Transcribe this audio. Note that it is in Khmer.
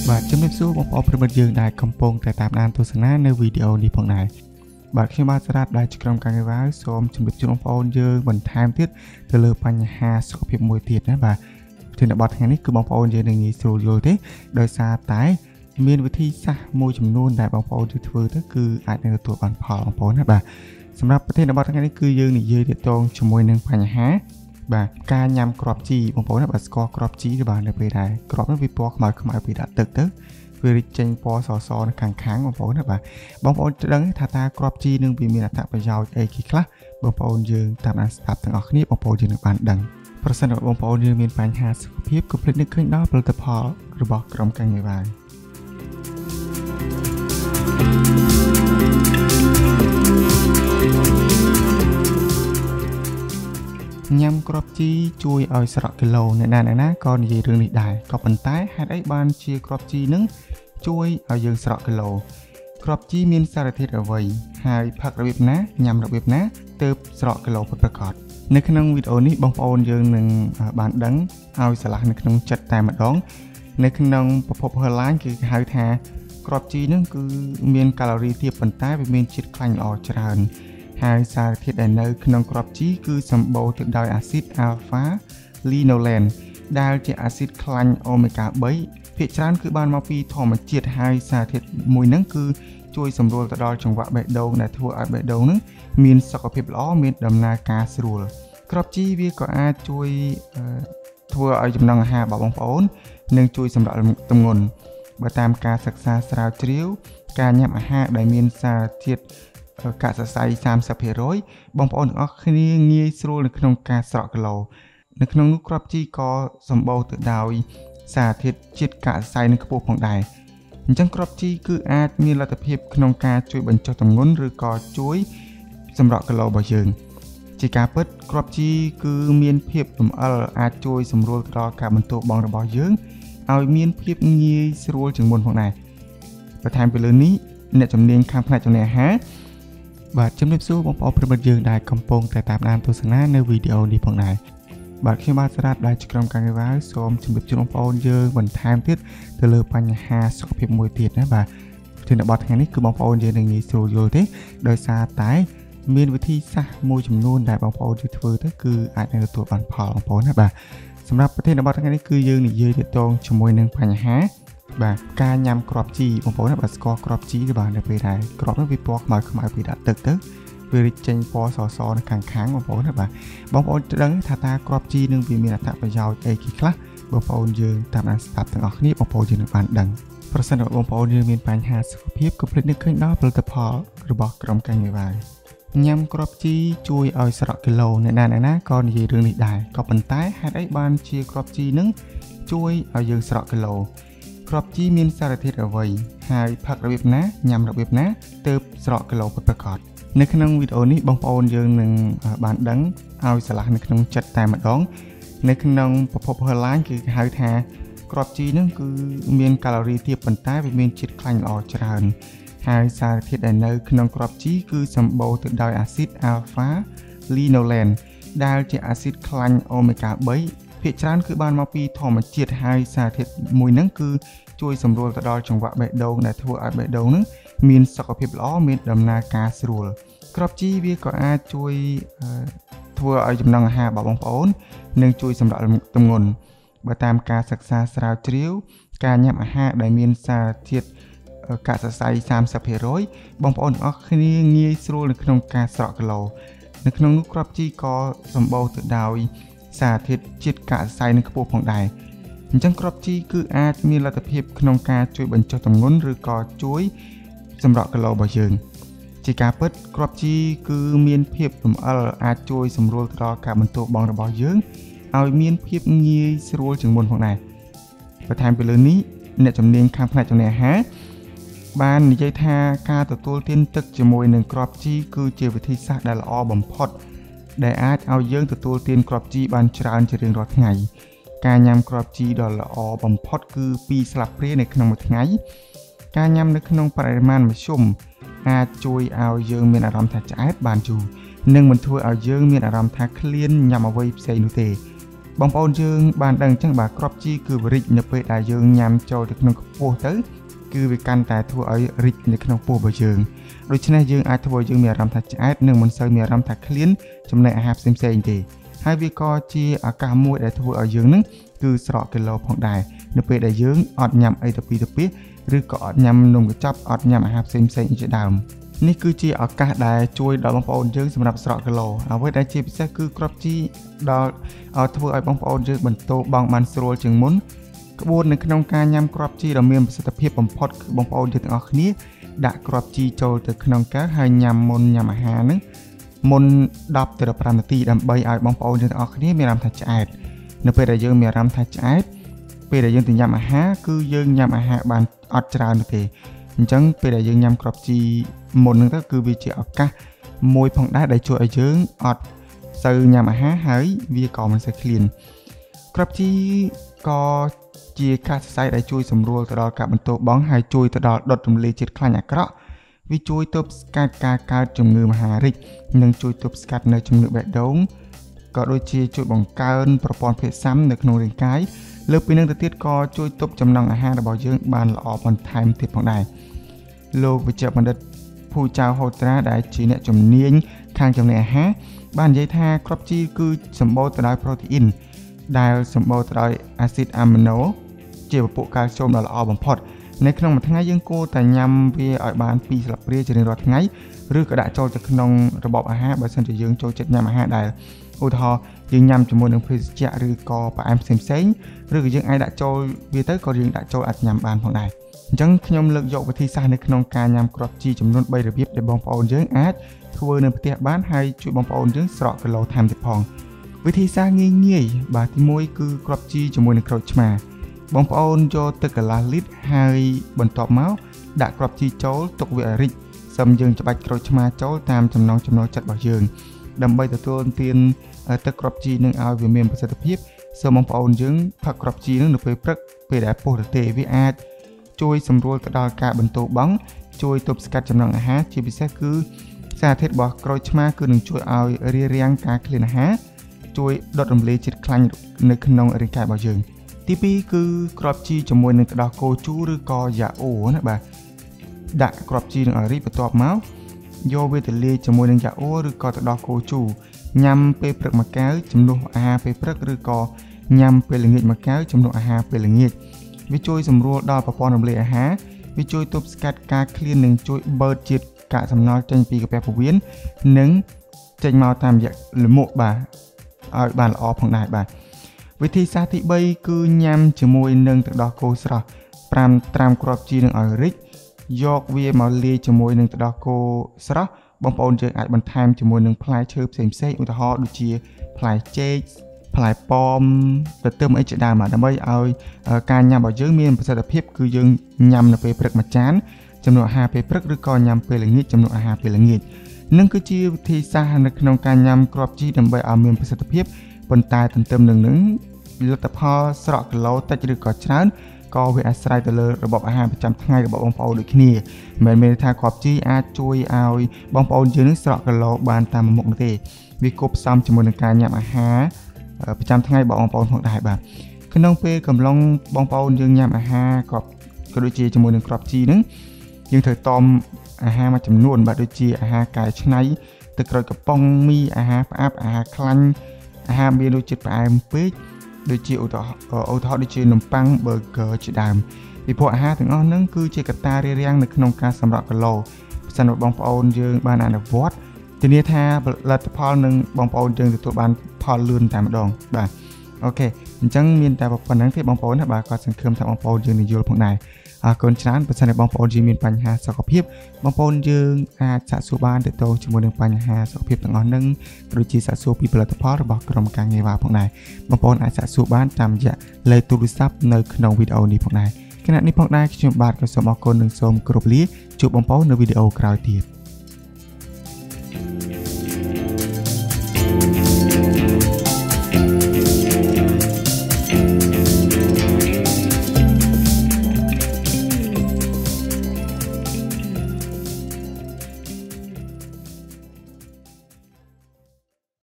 បាទជំរាបសួរបងប្អូនប្រិមិត្តយើងដែលកំពុងតែតាមដានទស្សនានៅវីដេអូនេះផងដែរបាទខ្ញុំបាទស្រាប់ដែលជាក្រុមការងារវាវសូមជម្រាបជូនបងប្អូនយើងបន្ថែមទៀតទៅលើបញ្ហាសុខភាពមួយទៀតណាបាទប្រធានបទថ្ងៃនេះគឺបងប្អូនយើងនឹងងាយស្រួលយល់ទេដោយសារតែមានវិធីសាស្ត្រមួយចំនួនដែលបងប្អូនជួយធ្វើទៅគឺអាចនឹងទទួលបានផលបងប្អូនណាបាទសម្រាប់ប្រធានបទថ្ងៃនេះគឺយើងនិយាយទាក់ទងជាមួយនឹងបញ្ហាបាទការញ៉ាំគ្រាប់ជីបងប្អូនណាបាទស្គាល់គ្រាប់ជីទេបាទនៅពេលដែរគ្រាប់នោះវាពណ៌ខ្មៅពីដាក់ទឹកទៅវារីកចេញពណ៌សនៅខាងបងប្អូនណាបាទបងប្អូនដឹងថាតើគ្រាប់ជីនឹងវាមានអត្ថប្រយោជន៍អីគេខ្លះបងប្អូនយើងតាមដានស្ដាប់ទាំងអស់គ្នាបងប្អូនយើងនឹងបានដឹងប្រសិនបើបងប្អូនយើងមានបញ្ហាសុខភាពកុំភ្លេចនឹកឃើញដល់ផលិតផលរបស់ក្រុមការងារវាយញ៉ាំគ្រាប់ជីជួយឲ្យស្រកគីឡូអ្នកណាក៏និយាយរឿងនេះដែរក៏ប៉ុន្តែហេតុអីបានជាគ្រាប់ជីនឹងជួយឲ្យយើងស្រកគីឡូគ្រាប់ជីមានសារធាតុអ្វីហើយផឹករបៀបណាញ៉ាំរបៀបណាទើបស្រកគីឡូពិតប្រាកដនៅក្នុងវីដេអូនេះបងប្អូនយើងនឹងបានដឹងឲ្យឆ្លាស់នៅក្នុងចិត្តតែម្ដងនៅក្នុងប្រភព Herline គេហៅថាគ្រាប់ជីនឹងគឺមានកាឡូរីទាបប៉ុន្តែវាមានជាតិខ្លាញ់ល្អច្រើនហើយសារធាតុដែលនៅក្នុងគ្រាប់ជីគឺសម្បូរទៅដោយអាស៊ីត Alpha Linolen ដែលជាអាស៊ីតខ្លាញ់ Omega 3 ភាគច្រើនគឺបានមកពីធម្មជាតិហើយសារធាតុមួយហ្នឹងគឺជួយសម្រួលទៅដល់ចង្វាក់បេះដូងដែលធ្វើឲ្យបេះដូងហ្នឹងមានសុខភាពល្អមានដំណើរការស្រួលគ្រាប់ជីវាក៏អាចជួយធ្វើឲ្យចំណង់អាហាររបស់បងប្អូននិងជួយសម្រាកទម្ងន់បើតាមការសិក្សាស្រាវជ្រាវការញ៉ាំអាហារដែលមានសារធាតុកាកសរសៃ 30% បងប្អូនទាំងអស់គ្នាងាយស្រួលនៅក្នុងការស្រកគីឡូនៅក្នុងនោះគ្រាប់ជីក៏សម្បូរទៅដោយសារធាតុជាតិកាកសរសៃនឹងខ្ពស់ផងដែរអញ្ចឹងគ្រាប់ជីគឺអាចមានលទ្ធភាពក្នុងការជួយបញ្ចុះទម្ងន់ឬក៏ជួយសម្រកគីឡូរបស់យើងជាការពិតគ្រាប់ជីគឺមានភាពលម្អិលអាចជួយសម្រួលដល់ការបន្ទោបង់របស់យើងឲ្យមានភាពងាយស្រួលជាងមុនផងដែរបន្ថែមពីលើនេះអ្នកជំនាញខាងផ្នែកចំណីអាហារបាទជំរាបសួរបងប្អូនប្រិមិត្តយើងដែលកំពុងតែតាមដានទស្សនានៅវីដេអូនេះផងដែរបាទខ្ញុំបាទស្រាប់ដែលជាក្រុមការងារវាវសូមជម្រាបជូនបងប្អូនយើងបន្ថែមទៀតទៅលើបញ្ហាសុខភាពមួយទៀតណាបាទប្រធានបទថ្ងៃនេះគឺបងប្អូនយើងនឹងងាយស្រួលយល់ទេដោយសារតែមានវិធីសាស្ត្រមួយចំនួនដែលបងប្អូនជួយធ្វើទៅគឺអាចនឹងទទួលបានផលបងប្អូនណាបាទសម្រាប់ប្រធានបទថ្ងៃនេះគឺយើងនិយាយទាក់ទងជាមួយនឹងបញ្ហាបាទការញ៉ាំគ្រាប់ជីបងប្អូនណាបាទស្គាល់គ្រាប់ជីទេបាទនៅពេលដែរគ្រាប់នោះវាពណ៌ខ្មៅពីដាក់ទឹកទៅវារីកចេញពណ៌សនៅខាងបងប្អូនណាបាទបងប្អូនដឹងថាតើគ្រាប់ជីនឹងវាមានអត្ថប្រយោជន៍អីគេខ្លះបងប្អូនយើងតាមដានស្ដាប់ទាំងអស់គ្នាបងប្អូនយើងនឹងបានដឹងប្រសិនបើបងប្អូនយើងមានបញ្ហាសុខភាពកុំភ្លេចនឹកឃើញដល់ផលិតផលរបស់ក្រុមការងារវាយញ៉ាំគ្រាប់ជីជួយឲ្យស្រកគីឡូអ្នកណាក៏និយាយរឿងនេះដែរក៏ប៉ុន្តែហេតុអីបានជាគ្រាប់ជីនឹងជួយឲ្យយើងស្រកគីឡូគ្រាប់ជីមានសារធាតុអ្វីហើយផឹករបៀបណាញ៉ាំរបៀបណាទើបស្រកគីឡូពិតប្រាកដនៅក្នុងវីដេអូនេះបងប្អូនយើងនឹងបានដឹងឲ្យឆ្លាស់នៅក្នុងចិត្តតែម្ដងនៅក្នុងប្រភព Herline គេហៅថាគ្រាប់ជីនឹងគឺមានកាឡូរីទាបប៉ុន្តែវាមានជាតិខ្លាញ់ល្អច្រើនហើយសារធាតុដែលនៅក្នុងគ្រាប់ជីគឺសម្បូរទៅដោយអាស៊ីត Alpha Linolen ដែលជាអាស៊ីតខ្លាញ់ Omega 3 ភាគច្រើនគឺបានមកពីធម្មជាតិហើយសារធាតុមួយហ្នឹងគឺជួយសម្រួលទៅដល់ចង្វាក់បេះដូងដែលធ្វើឲ្យបេះដូងហ្នឹងមានសុខភាពល្អមានដំណើរការស្រួលគ្រាប់ជីវាក៏អាចជួយធ្វើឲ្យចំណង់អាហាររបស់បងប្អូននិងជួយសម្រាកទម្ងន់បើតាមការសិក្សាស្រាវជ្រាវការញ៉ាំអាហារដែលមានសារធាតុកាកសរសៃ 30% បងប្អូនទាំងអស់គ្នាងាយស្រួលនៅក្នុងការស្រកគីឡូនៅក្នុងនោះគ្រាប់ជីក៏សម្បូរទៅដោយសារធាតុជាតិកាកសរសៃនឹងខ្ពស់ផងដែរអញ្ចឹងគ្រាប់ជីគឺអាចមានលទ្ធភាពក្នុងការជួយបញ្ចុះទម្ងន់ឬក៏ជួយសម្រកគីឡូរបស់យើងជាការពិតគ្រាប់ជីគឺមានភាពលម្អិលអាចជួយសម្រួលទៅដល់ការបន្ទោបង់របស់យើងឲ្យមានភាពងាយស្រួលជាងមុនផងដែរបន្ថែមពីលើនេះអ្នកជំនាញខាងផ្នែកចំណីអាហារបាននិយាយថាការទទួលទានទឹកជាមួយនឹងគ្រាប់ជីគឺជាវិធីសាស្ត្រដែលល្អបំផុតដែលអាចឲ្យយើងទទួលទានគ្រាប់ជីបានច្រើនជារៀងរាល់ថ្ងៃការញ៉ាំគ្រាប់ជីដ៏ល្អបំផុតគឺ2ស្លាបព្រានៅក្នុងមួយថ្ងៃការញ៉ាំនៅក្នុងបរិមាណមធ្យមអាចជួយឲ្យយើងមានអារម្មណ៍ថាឆ្អែតបានយូរនិងមិនធ្វើឲ្យយើងមានអារម្មណ៍ថាឃ្លានញ៉ាំអ្វីផ្សេងនោះទេបងប្អូនយើងបានដឹងអញ្ចឹងបាទគ្រាប់ជីគឺវារីកនៅពេលដែលយើងញ៉ាំចូលទៅក្នុងពោះទៅគឺវាកាន់តែធ្វើឲ្យរីកនៅក្នុងពោះរបស់យើងដូច្នេះយើងអាចធ្វើឲ្យយើងមានអារម្មណ៍ថាឆ្អែតនិងមិនសូវមានអារម្មណ៍ថាឃ្លានចំណីអាហារផ្សេងៗទេហើយវាក៏ជាឱកាសមួយដែលធ្វើឲ្យយើងនឹងគឺស្រកគីឡូផងដែរនៅពេលដែលយើងអត់ញ៉ាំអីទៅពីឬក៏អត់ញ៉ាំនំកញ្ចប់អត់ញ៉ាំអាហារផ្សេងៗជាដើមនេះគឺជាឱកាសដែលជួយដល់បងប្អូនយើងសម្រាប់ស្រកគីឡូអ្វីដែលជាពិសេសគឺគ្រាប់ជីដល់ធ្វើឲ្យបងប្អូនយើងបន្តបង់បានស្រួលជាងមុនក្បួននៅក្នុងការញ៉ាំគ្រាប់ជីដ៏មានប្រសិទ្ធភាពបំផុតគឺបងប្អូនយើងទាំងអស់គ្នាដាក់គ្រាប់ជីចូលទៅក្នុងកែវហើយញ៉ាំមុនញ៉ាំអាហារហ្នឹងមុន10ទៅ15នាទីដើម្បីឲ្យបងប្អូនយើងទាំងអស់គ្នាមានអារម្មណ៍ថាឆ្អែតនៅពេលដែលយើងមានអារម្មណ៍ថាឆ្អែតពេលដែលយើងទៅញ៉ាំអាហារគឺយើងញ៉ាំអាហារបានអត់ច្រើនទេអញ្ចឹងពេលដែលយើងញ៉ាំគ្រាប់ជីមុនហ្នឹងទៅគឺវាជាឱកាសមួយផងដែរដែលជួយឲ្យយើងអត់សូវញ៉ាំអាហារហើយវាក៏មិនសូវឃ្លានគ្រាប់ជីក៏ជាការសរសៃដែលជួយសម្រួលទៅដល់ការបន្តបង់ហើយជួយទៅដល់ដុតរំលាយជាតិខ្លាញ់អាក្រក់វាជួយទប់ស្កាត់ការកើតជំងឺមហារីកនិងជួយទប់ស្កាត់នៅជំងឺបេះដូងក៏ដូចជាជួយបង្កើនប្រព័ន្ធភាពស៊ាំនៅក្នុងរាងកាយលើពីនឹងទៅទៀតក៏ជួយទប់ចំណង់អាហាររបស់យើងបានល្អបន្ថែមទៀតផងដែរលោកវិជ្ជបណ្ឌិតភូចៅហូត្រាដែលជាអ្នកជំនាញខាងចំណីអាហារបាននិយាយថាគ្រាប់ជីគឺសម្បូរទៅដោយប្រូតេអ៊ីនដែលសម្បូរទៅដោយអាស៊ីតអាមីណូជាពពុះកាល់ស្យូមដ៏ល្អបំផុតនៅក្នុងមួយថ្ងៃយើងគួរតែញ៉ាំវាឲ្យបាន2ស្លាបព្រាជារៀងរាល់ថ្ងៃឬក៏ដាក់ចូលទៅក្នុងរបបអាហារបើសិនជាយើងចូលចិត្តញ៉ាំអាហារដែលឧទាហរណ៍យើងញ៉ាំជាមួយនឹងភេសជ្ជៈឬក៏ផ្អែមផ្សេងឬក៏យើងអាចដាក់ចូលវាទៅក៏យើងដាក់ចូលអាចញ៉ាំបានផងដែរអញ្ចឹងខ្ញុំលើកយកវិធីសាស្ត្រនៅក្នុងការញ៉ាំគ្រាប់ជីចំនួន3របៀបដែលបងប្អូនយើងអាចធ្វើនៅផ្ទះបានហើយជួយបងប្អូនយើងស្រកគីឡូថែមទៀតផងវិធីសាស្ត្រងាយបាទទី1គឺគ្រាប់ជីជាមួយនឹងក្រូចឆ្មាបងប្អូនយកទឹកកន្លះលីត្រហើយបន្ទាប់មកដាក់គ្រាប់ជីចូលទុកវាឲ្យរីកសឹមយើងច្បាច់ក្រូចឆ្មាចូលតាមចំណង់ចំណូលចិត្តរបស់យើងដើម្បីទទួលទានទឹកគ្រាប់ជីនឹងឲ្យវាមានប្រសិទ្ធភាពសូមបងប្អូនយើងផឹកគ្រាប់ជីនឹងនៅពេលព្រឹកពេលដែលពុះរទេវាអាចជួយសម្រួលទៅដល់ការបន្តបង់ជួយទប់ស្កាត់ចំណង់អាហារជាពិសេសគឺសារធាតុរបស់ក្រូចឆ្មាគឺនឹងជួយឲ្យរារាំងការឃ្លានអាហារជួយដុតរំលាយជាតិខ្លាញ់នៅក្នុងរាងកាយរបស់យើងទី2គឺគ្រាប់ជីជាមួយនឹងទឹកដោះគោជូរឬក៏យ៉ាអូណាបាទដាក់គ្រាប់ជីនឹងឲ្យរីកបន្ទាប់មកយកវាទៅលាយជាមួយនឹងយ៉ាអូឬក៏ទឹកដោះគោជូរញ៉ាំពេលព្រឹកមួយកែវជំនួសអាហារពេលព្រឹកឬក៏ញ៉ាំពេលល្ងាចមួយកែវជំនួសអាហារពេលល្ងាចវាជួយសម្រួលដល់ប្រព័ន្ធរំលាយអាហារវាជួយទប់ស្កាត់ការឃ្លាននិងជួយបឺតជាតិកាកសំណល់ចេញពីកាពះពោះវៀននិងចេញមកតាមរយៈលំមុខបាទឲ្យបានល្អផងដែរបាទវិធីសាស្ត្រទី3គឺញ៉ាំជាមួយនឹងទឹកដោះគោស្រស់5ត្រាំគ្រាប់ជីនឹងឲ្យរីកយកវាមកលាយជាមួយនឹងទឹកដោះគោស្រស់បងប្អូនយើងអាចបន្ថែមជាមួយនឹងផ្លែឈើផ្សេងឧទាហរណ៍ដូចជាផ្លែចេកផ្លែប៉ោមទៅទឹមអីជាដើមដើម្បីឲ្យការញ៉ាំរបស់យើងមានប្រសិទ្ធភាពគឺយើងញ៉ាំនៅពេលព្រឹកមួយចានចំនួនអាហារពេលព្រឹកឬក៏ញ៉ាំពេលល្ងាចចំនួនអាហារពេលល្ងាចនឹងគឺជាវិធីសាស្ត្រនៅក្នុងការញ៉ាំគ្រាប់ជីដើម្បីឲ្យមានប្រសិទ្ធភាពប៉ុន្តែទន្ទឹមនឹងលទ្ធផលស្រកគីឡូតិចឬក៏ច្រើនក៏វាអាស្រ័យទៅលើរបបអាហារប្រចាំថ្ងៃរបស់បងប្អូនដូចគ្នាមិនមែនថាគ្រាប់ជីអាចជួយឲ្យបងប្អូនយើងនឹងស្រកគីឡូបានតាមមុខនោះទេវាគប់ផ្សំជាមួយនឹងការញ៉ាំអាហារប្រចាំថ្ងៃរបស់បងប្អូនផងដែរបាទក្នុងពេលកំឡុងបងប្អូនយើងញ៉ាំអាហារក៏ដូចជាជាមួយនឹងគ្រាប់ជីហ្នឹងយើងត្រូវតមអាហារមួយចំនួនបាទដូចជាអាហារកែច្នៃទឹកក្រូចកំប៉ុងមីអាហារផ្អាប់អាហារខ្លាញ់អាហារមានរសជាតិផ្អែមពេកដូចជាឧទាហរណ៍ដូចជានំប៉័ង burger ជាដើមពីព្រោះអាហារទាំងអស់ហ្នឹងគឺជាកត្តារារាំងនៅក្នុងការសម្រកគីឡូប្រសិនបើបងប្អូនយើងបានអនុវត្តធានាថាផលិតផលនឹងបងប្អូនយើងទទួលបានផលលឿនតែម្ដងបាទអូខេអញ្ចឹងមានតែប៉ុណ្្នឹងទេបងប្អូនណាបាទក៏សង្ឃឹមថាបងប្អូនយើងនឹងយល់ផងដែរអរគុណច្រើនបើសិនជាបងប្អូនយើងមានបញ្ហាសុខភាពបងប្អូនយើងអាចសាកសួរបានទាក់ទងជាមួយនឹងបញ្ហាសុខភាពទាំងអស់ហ្នឹងដូចជាសាកសួរពីផលិតផលរបស់ក្រុមការងារវ៉ាផងដែរបងប្អូនអាចសាកសួរបានតាមរយៈលេខទូរស័ព្ទនៅក្នុងវីដេអូនេះផងដែរគណៈនេះផងដែរខ្ញុំបាទក៏សូមអរគុណនិងសូមគោរពលាជួបបងប្អូននៅវីដេអូក្រោយទៀត